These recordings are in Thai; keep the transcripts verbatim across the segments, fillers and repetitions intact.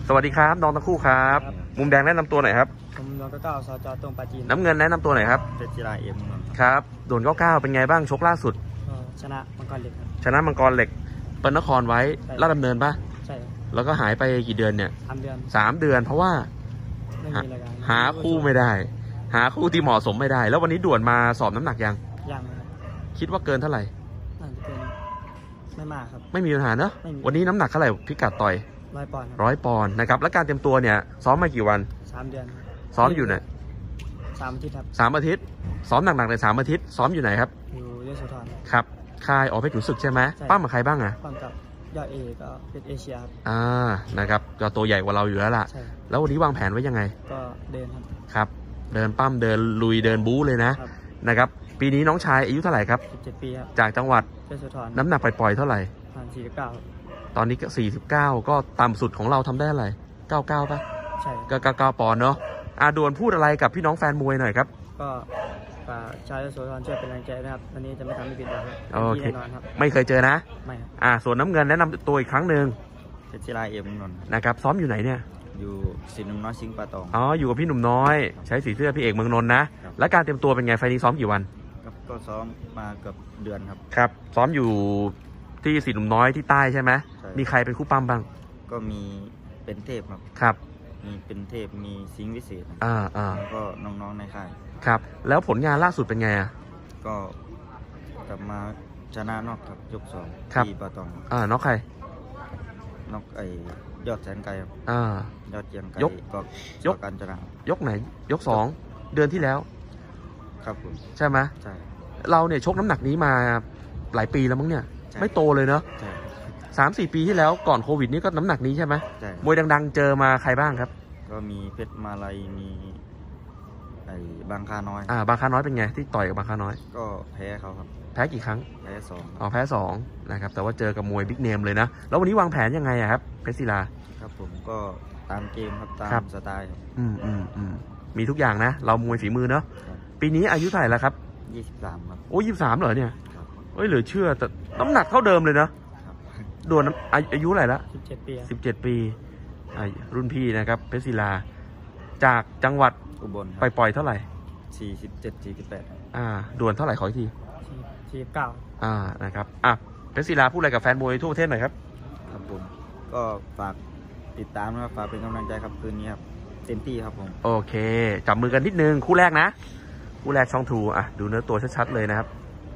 สวัสดีครับน้องทั้งคู่ครับมุมแดงแนะนำตัวหน่อยครับผมน้องก็เก้าสจตรงปาจีนน้ำเงินแนะนำตัวหน่อยครับเป็นกีฬาเอ็มครับโดนเก้าเก้าเป็นไงบ้างชกล่าสุดชนะมังกรเหล็กชนะมังกรเหล็กเปิ้ลนครไว้ลาดดำเนินปะใช่แล้วก็หายไปกี่เดือนเนี่ยสามเดือนสามเดือนเพราะว่าหาคู่ไม่ได้หาคู่ที่เหมาะสมไม่ได้แล้ววันนี้ด่วนมาสอบน้ำหนักยังยังคิดว่าเกินเท่าไหร่ไม่มากครับไม่มีปัญหาเนอะวันนี้น้ำหนักเท่าไหร่พิกัดต่อยร้อยปอนด์ร้อยปอนด์นะครับแล้วการเตรียมตัวเนี่ยซ้อมมากี่วันสามเดือนซ้อมอยู่ไหนสามอาทิตย์ครับสามอาทิตย์ซ้อมหนักๆในสามอาทิตย์ซ้อมอยู่ไหนครับอยู่ยโสธรครับค่ายอเพชรขุนศึกใช่ไหมปั้มกับใครบ้างอะปั้มกับยอดเอก็เป็นเอเชียครับอ่านะครับก็ตัวใหญ่กว่าเราอยู่แล้วล่ะแล้ววันนี้วางแผนไว้ยังไงก็เดินครับครับเดินปั้มเดินลุยเดินบู๊เลยนะนะครับปีนี้น้องชายอายุเท่าไหร่ครับสิบเจ็ดปีครับจากจังหวัดยโสธรน้ำหนักปล่อยๆเท่าไหร่ผ่านสี่สิบเก้าตอนนี้ก็สี่สิบเก้าก็ต่ำสุดของเราทำได้อะไรเก้าเก้าป่ะใช่ก็เก้าเก้าปอนด์เนาะอาด่วนพูดอะไรกับพี่น้องแฟนมวยหน่อยครับก็ฝากชาวยโสธรช่วยเป็นแรงใจนะครับวันนี้จะไม่ทำให้ผิดหวังโอเคไม่เคยเจอนะไม่อ่าส่วนน้ำเงินแนะนำตัวอีกครั้งหนึ่งเป็นกีฬาเอ็มนนท์นะครับซ้อมอยู่ไหนเนี่ยอยู่สีหนุ่มน้อยสิงห์ปาตองอ๋ออยู่กับพี่หนุ่มน้อยใช้สีเสื้อพี่เอกเมืองนนท์นะแล้วการเตรียมตัวเป็นไงไฟนี้ซ้อมกี่วันก็ซ้อมมาเกือบเดือนครับครับซ้อมอยู่ที่สีหนุ่มน้อยที่ใต้ใช่ไหมมีใครเป็นคู่ปั้มบ้างก็มีเป็นเทพครับครับมีเป็นเทพมีสิงห์วิเศษอ่าอ่าแล้วก็น้องๆในค่ายครับแล้วผลงานล่าสุดเป็นไงอ่ะก็กลับมาชนะนอกครับยกสองที่ปาตองอ่านอกใครนอกไอ้ยอดแสนไกลครับอ่ายอดเจียงไกลยกยกการชนะยกไหนยกสองเดือนที่แล้วครับผมใช่ไหมใช่เราเนี่ยชกน้ำหนักนี้มาหลายปีแล้วมั้งเนี่ยไม่โตเลยเนาะสามสี่ปีที่แล้วก่อนโควิดนี่ก็น้ำหนักนี้ใช่ไหมมวยดังๆเจอมาใครบ้างครับก็มีเพชรมาลัยมีไอ้บางคาน้อยอ่าบางคาน้อยเป็นไงที่ต่อยกับบางคาน้อยก็แพ้เขาครับแพ้กี่ครั้งแพ้สองอ๋อแพ้สองนะครับแต่ว่าเจอกับมวยบิ๊กเนมเลยนะแล้ววันนี้วางแผนยังไงอะครับเพชรศิลาครับผมก็ตามเกมครับตามสไตล์อืมอืมอืมมีทุกอย่างนะเรามวยฝีมือเนาะปีนี้อายุเท่าไหร่แล้วครับยี่สิบสามครับโอ้ยี่สิบสามเหรอเนี่ยเอ้ยเหลือเชื่อแต่น้ำหนักเท่าเดิมเลยนะด่วนอายุเท่าไหร่ละสิบเจ็ดปีสิบเจ็ดปีรุ่นพี่นะครับเพชรศิลาจากจังหวัดอุบลไปปล่อยเท่าไหร่สี่สิบเจ็ดสี่สิบแปดอ่าด่วนเท่าไหร่ขออีกทีสี่สิบเก้าอ่านะครับอ่ะเพชรศิลาพูดอะไรกับแฟนมวยทั่วประเทศหน่อยครับครับผมก็ฝากติดตามนะครับฝากเป็นกำลังใจครับคืนนี้ครับเต็มที่ครับผมโอเคจับมือกันนิดนึงคู่แรกนะคู่แรกช่องทูอ่ะดูเนื้อตัวชัดๆเลยนะครับ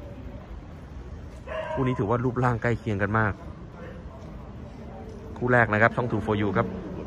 คู่นี้ถือว่ารูปร่างใกล้เคียงกันมากคู่แรกนะครับช่องทู โฟร์ ยู ครับ